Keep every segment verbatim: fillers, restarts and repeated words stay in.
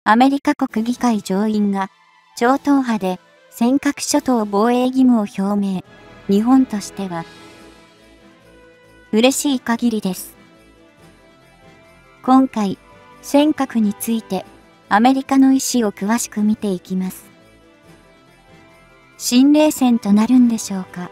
アメリカ国議会上院が超党派で尖閣諸島防衛義務を表明。日本としては嬉しい限りです。今回、尖閣についてアメリカの意思を詳しく見ていきます。新冷戦となるんでしょうか。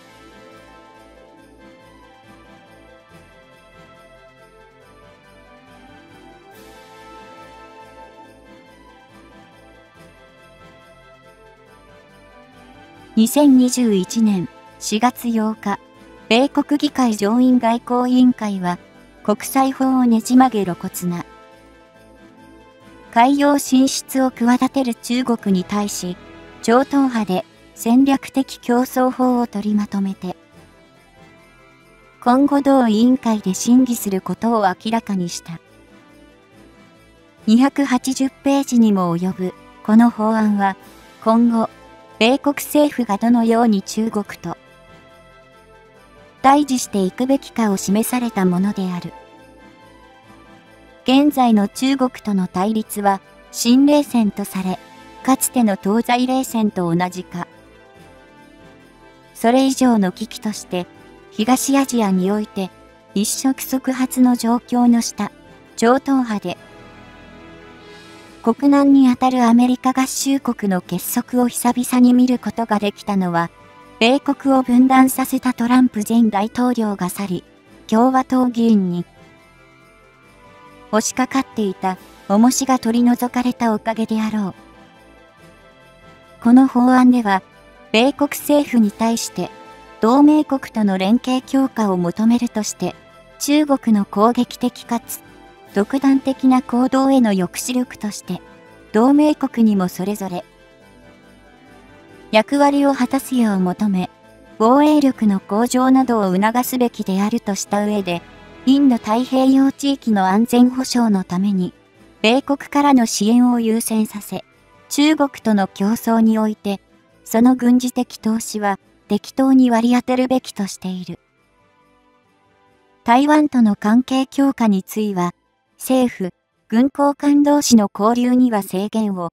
にせんにじゅういちねんしがつようか、米国議会上院外交委員会は、国際法をねじ曲げ露骨な海洋進出を企てる中国に対し、超党派で戦略的競争法を取りまとめて、今後同委員会で審議することを明らかにした。にひゃくはちじゅうページにも及ぶこの法案は、今後、米国政府がどのように中国と対峙していくべきかを示されたものである。現在の中国との対立は新冷戦とされ、かつての東西冷戦と同じか、それ以上の危機として、東アジアにおいて一触即発の状況の下、超党派で、国難にあたるアメリカ合衆国の結束を久々に見ることができたのは、米国を分断させたトランプ前大統領が去り、共和党議員に押しかかっていた重しが取り除かれたおかげであろう。この法案では、米国政府に対して同盟国との連携強化を求めるとして、中国の攻撃的かつ独断的な行動への抑止力として、同盟国にもそれぞれ役割を果たすよう求め、防衛力の向上などを促すべきであるとした上で、インド太平洋地域の安全保障のために、米国からの支援を優先させ、中国との競争において、その軍事的投資は適当に割り当てるべきとしている。台湾との関係強化については、政府、軍高官同士の交流には制限を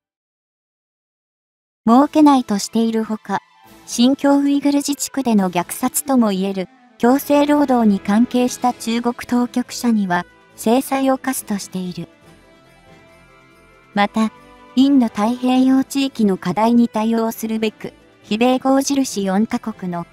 設けないとしているほか、新疆ウイグル自治区での虐殺ともいえる強制労働に関係した中国当局者には制裁を科すとしている。また、インド太平洋地域の課題に対応するべく、非米豪印よんカ国の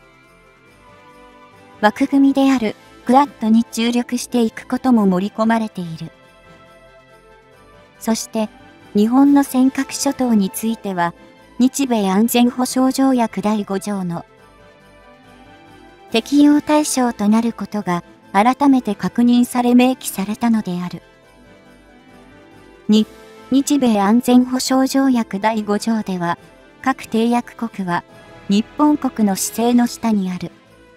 枠組みであるクアッドに注力していくことも盛り込まれている。そして、日本の尖閣諸島については、日米安全保障条約だいご条の適用対象となることが改めて確認され明記されたのである。に、日米安全保障条約だいご条では、各締約国は日本国の施政の下にある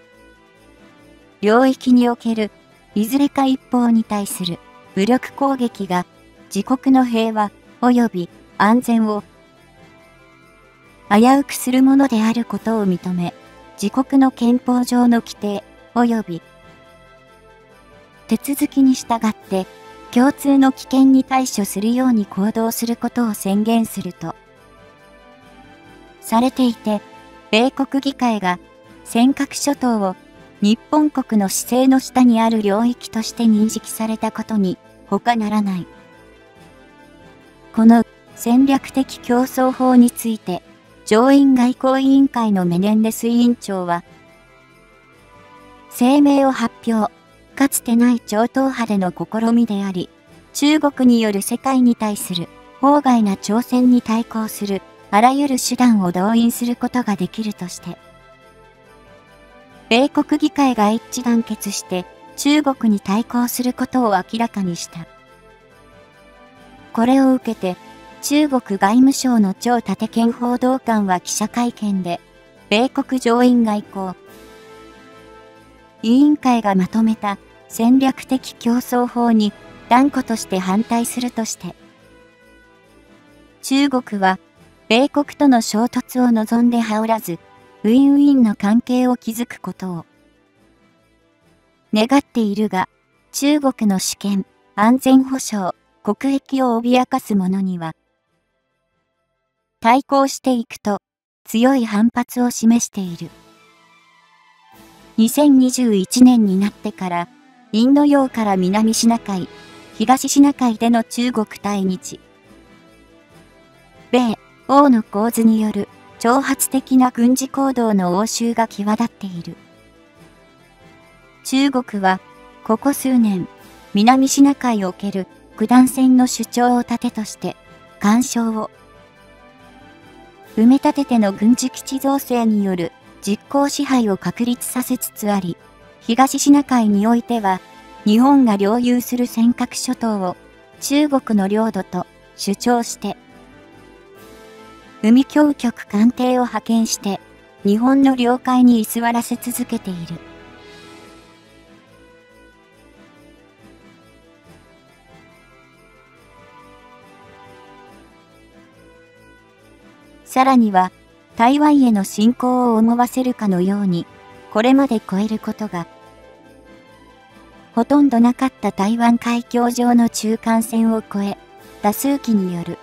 領域におけるいずれか一方に対する武力攻撃が自国の平和及び安全を危うくするものであることを認め、自国の憲法上の規定及び手続きに従って共通の危険に対処するように行動することを宣言するとされていて、米国議会が尖閣諸島を日本国の施政の下にある領域として認識されたことに他ならない。この戦略的競争法について、上院外交委員会のメネンデス委員長は、声明を発表、かつてない超党派での試みであり、中国による世界に対する法外な挑戦に対抗するあらゆる手段を動員することができるとして、米国議会が一致団結して中国に対抗することを明らかにした。これを受けて、中国外務省の張立健報道官は記者会見で、米国上院外交委員会がまとめた戦略的競争法に断固として反対するとして、中国は米国との衝突を望んではおらず、ウィンウィンの関係を築くことを願っているが、中国の主権、安全保障、 国益を脅かす者には、対抗していくと強い反発を示している。にせんにじゅういちねんになってから、インド洋から南シナ海、東シナ海での中国対日、米、欧の構図による挑発的な軍事行動の応酬が際立っている。中国は、ここ数年、南シナ海をおける九段線の主張を盾として、干渉を埋め立てての軍事基地造成による実効支配を確立させつつあり、東シナ海においては、日本が領有する尖閣諸島を中国の領土と主張して、海峡局艦艇を派遣して、日本の領海に居座らせ続けている。さらには、台湾への侵攻を思わせるかのように、これまで超えることが、ほとんどなかった台湾海峡上の中間線を越え、多数機による、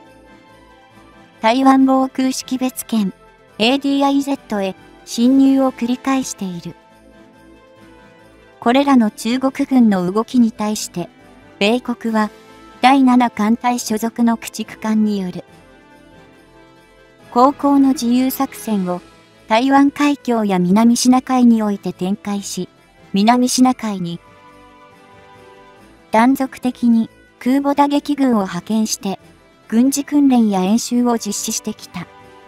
台湾防空識別圏 エーディーアイゼット へ侵入を繰り返している。これらの中国軍の動きに対して、米国はだいなな艦隊所属の駆逐艦による航行の自由作戦を台湾海峡や南シナ海において展開し、南シナ海に断続的に空母打撃群を派遣して軍事訓練や演習を実施してきた。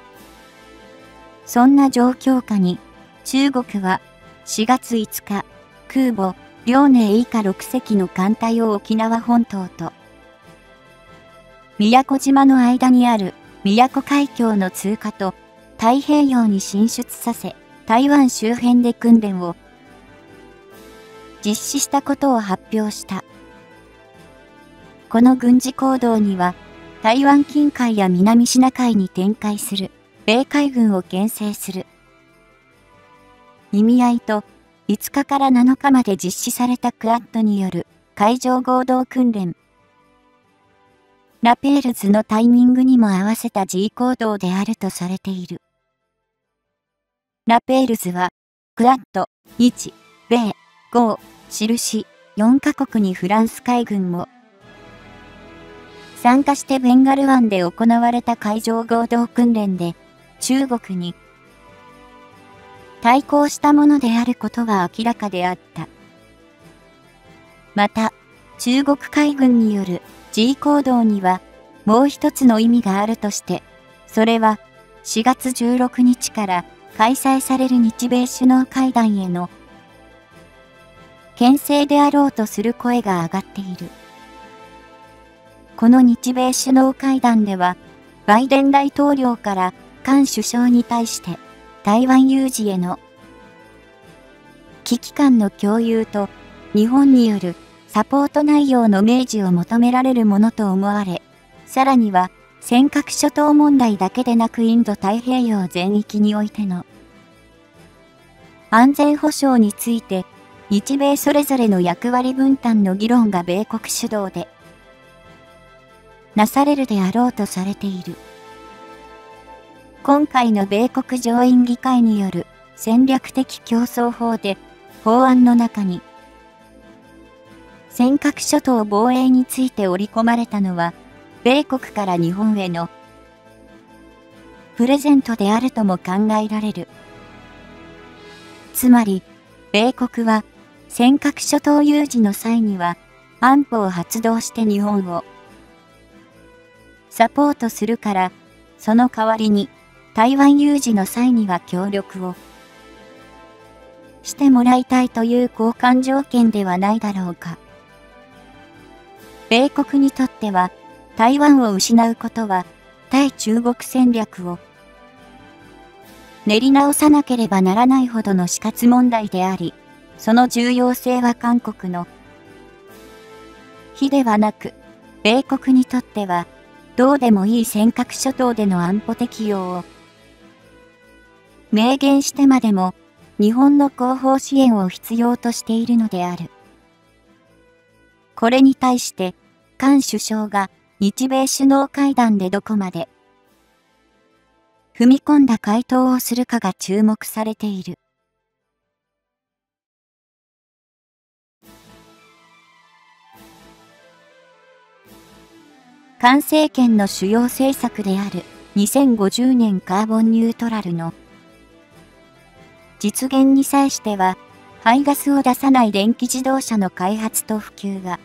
そんな状況下に中国はしがついつか空母遼寧以下ろくせきの艦隊を沖縄本島と宮古島の間にある宮古海峡の通過と太平洋に進出させ、台湾周辺で訓練を実施したことを発表した。この軍事行動には、台湾近海や南シナ海に展開する米海軍を牽制する意味合いと、いつかからなのかまで実施されたクアッドによる海上合同訓練、ラペールズのタイミングにも合わせた G 行動であるとされている。ラペールズは、クアッド、いち、米、ご、印、よんカ国にフランス海軍も、参加してベンガル湾で行われた海上合同訓練で、中国に、対抗したものであることは明らかであった。また、中国海軍による G 行動にはもう一つの意味があるとして、それはしがつじゅうろくにちから開催される日米首脳会談への牽制であろうとする声が上がっている。この日米首脳会談では、バイデン大統領から菅首相に対して台湾有事への危機感の共有と日本によるサポート内容の明示を求められるものと思われ、さらには尖閣諸島問題だけでなくインド太平洋全域においての安全保障について日米それぞれの役割分担の議論が米国主導でなされるであろうとされている。今回の米国上院議会による戦略的競争法で法案の中に尖閣諸島防衛について織り込まれたのは米国から日本へのプレゼントであるとも考えられる。つまり米国は尖閣諸島有事の際には安保を発動して日本をサポートするから、その代わりに台湾有事の際には協力をしてもらいたいという交換条件ではないだろうか。米国にとっては台湾を失うことは対中国戦略を練り直さなければならないほどの死活問題であり、その重要性は韓国の比ではなく、米国にとってはどうでもいい尖閣諸島での安保適用を明言してまでも日本の後方支援を必要としているのである。これに対して菅首相が日米首脳会談でどこまで踏み込んだ回答をするかが注目されている。菅政権の主要政策であるにせんごじゅうねんカーボンニュートラルの実現に際しては、排ガスを出さない電気自動車の開発と普及が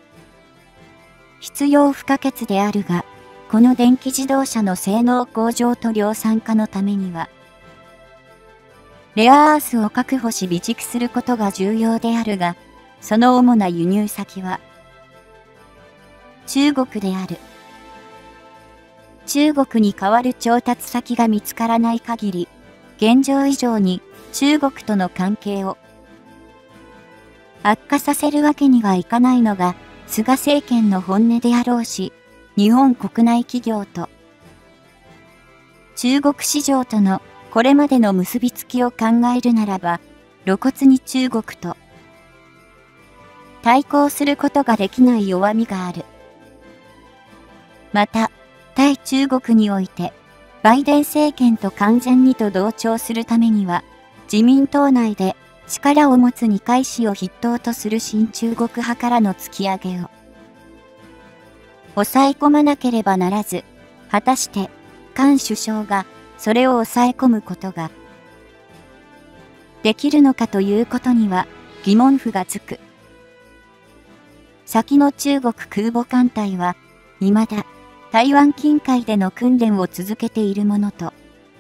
必要不可欠であるが、この電気自動車の性能向上と量産化のためには、レアアースを確保し備蓄することが重要であるが、その主な輸入先は中国である。中国に代わる調達先が見つからない限り、現状以上に中国との関係を悪化させるわけにはいかないのが菅政権の本音であろうし、日本国内企業と中国市場とのこれまでの結びつきを考えるならば、露骨に中国と対抗することができない弱みがある。また、対中国において、バイデン政権と完全にと同調するためには、自民党内で力を持つ二階氏を筆頭とする親中国派からの突き上げを抑え込まなければならず、果たして菅首相がそれを抑え込むことができるのかということには疑問符がつく。先の中国空母艦隊は、未だ台湾近海での訓練を続けているものと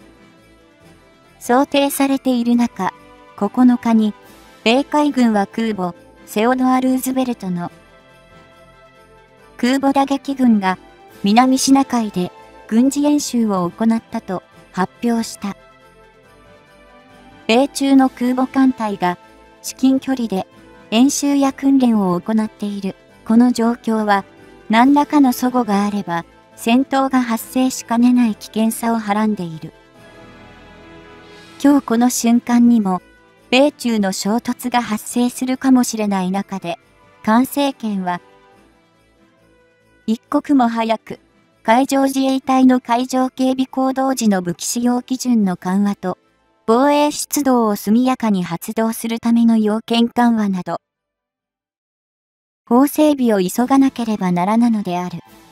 想定されている中、ここのかに、米海軍は空母セオドア・ルーズベルトの空母打撃群が南シナ海で軍事演習を行ったと発表した。米中の空母艦隊が至近距離で演習や訓練を行っているこの状況は、何らかの齟齬があれば戦闘が発生しかねない危険さをはらんでいる。今日この瞬間にも米中の衝突が発生するかもしれない中で、菅政権は一刻も早く海上自衛隊の海上警備行動時の武器使用基準の緩和と防衛出動を速やかに発動するための要件緩和など法整備を急がなければならなのである。